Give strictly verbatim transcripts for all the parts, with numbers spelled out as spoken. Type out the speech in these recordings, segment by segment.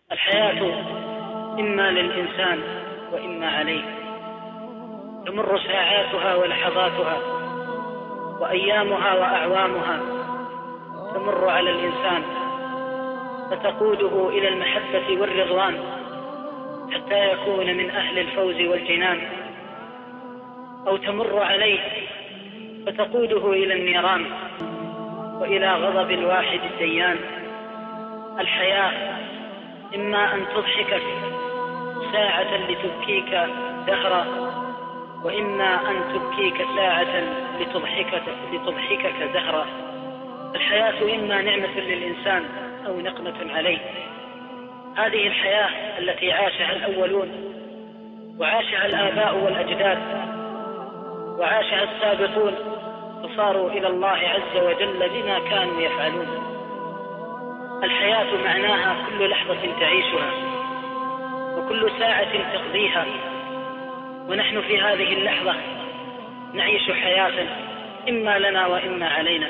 الحياة إما للإنسان وإما عليه. تمر ساعاتها ولحظاتها وأيامها وأعوامها تمر على الإنسان فتقوده إلى المحبة والرضوان حتى يكون من أهل الفوز والجنان، أو تمر عليه فتقوده إلى النيران وإلى غضب الواحد الديان. الحياة إما أن تضحكك ساعة لتبكيك دهرا، وإما أن تبكيك ساعة لتضحكك, لتضحكك دهرا. الحياة إما نعمة للإنسان أو نقمة عليه. هذه الحياة التي عاشها الأولون وعاشها الآباء والأجداد وعاشها السابقون فصاروا إلى الله عز وجل بما كانوا يفعلون. الحياة معناها كل لحظة تعيشها وكل ساعة تقضيها، ونحن في هذه اللحظة نعيش حياة إما لنا وإما علينا.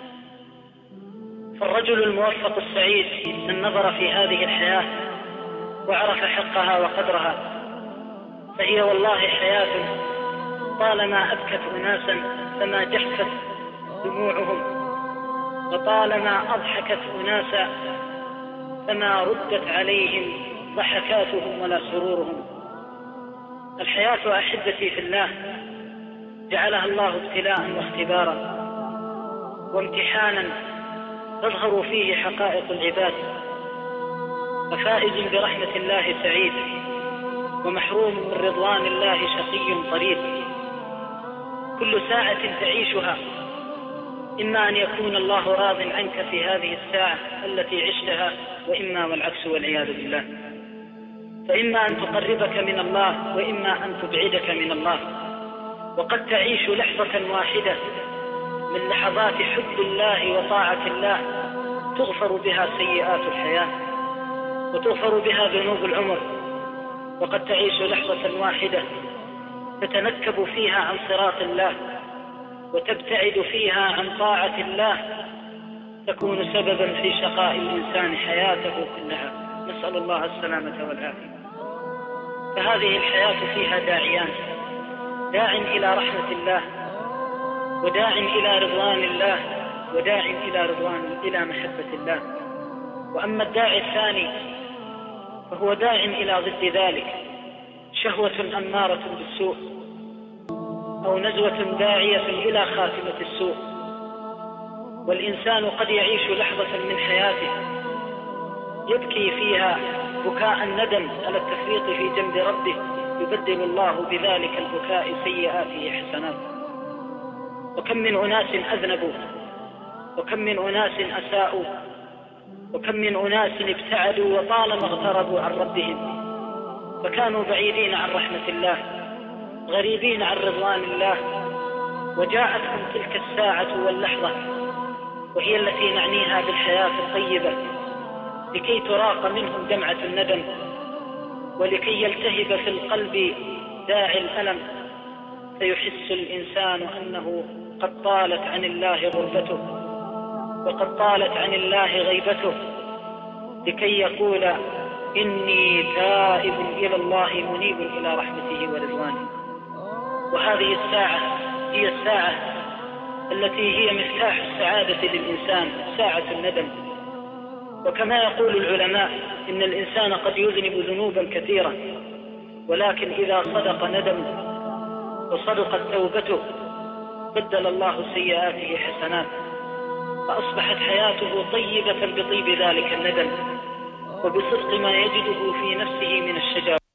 فالرجل الموفق السعيد من نظر في هذه الحياة وعرف حقها وقدرها، فهي والله حياة طالما أبكت أناسا فما جفت دموعهم، وطالما أضحكت أناسا فما ردت عليهم ضحكاتهم ولا سرورهم. الحياة أحبتي في الله جعلها الله ابتلاء واختبارا وامتحانا تظهر فيه حقائق العباد، ففائز برحمة الله سعيد ومحروم من رضوان الله شقي طريد. كل ساعة تعيشها إما أن يكون الله راض عنك في هذه الساعة التي عشتها، وإما والعكس والعياذ بالله. فإما أن تقربك من الله وإما أن تبعدك من الله. وقد تعيش لحظة واحدة من لحظات حب الله وطاعة الله تغفر بها سيئات الحياة وتغفر بها ذنوب العمر، وقد تعيش لحظة واحدة تتنكب فيها عن صراط الله وتبتعد فيها عن طاعة الله تكون سببا في شقاء الإنسان حياته كلها، نسأل الله السلامة والعافية. فهذه الحياة فيها داعيان: داع إلى رحمة الله، وداع إلى رضوان الله، وداع إلى رضوان إلى محبة الله. وأما الداعي الثاني فهو داع إلى ضد ذلك: شهوة أمارة بالسوء، أو نزوة داعية إلى خاتمة السوء. والإنسان قد يعيش لحظة من حياته يبكي فيها بكاء الندم على التفريط في جنب ربه، يبدل الله بذلك البكاء سيئاته حسنات. وكم من أناس أذنبوا، وكم من أناس أساءوا، وكم من أناس ابتعدوا وطالما اغتربوا عن ربهم، فكانوا بعيدين عن رحمة الله، غريبين عن رضوان الله، وجاءتهم تلك الساعة واللحظة وهي التي نعنيها بالحياة الطيبة لكي تراق منهم دمعة الندم، ولكي يلتهب في القلب داعي الألم، فيحس الإنسان أنه قد طالت عن الله غربته وقد طالت عن الله غيبته، لكي يقول: إني تائب إلى الله منيب إلى رحمته ورضوانه. وهذه الساعة هي الساعة التي هي مفتاح السعادة للإنسان، ساعة الندم. وكما يقول العلماء إن الإنسان قد يذنب ذنوبا كثيرة، ولكن إذا صدق ندمه وصدقت توبته بدل الله سيئاته حسنات، فأصبحت حياته طيبة بطيب ذلك الندم وبصدق ما يجده في نفسه من الشجاعة.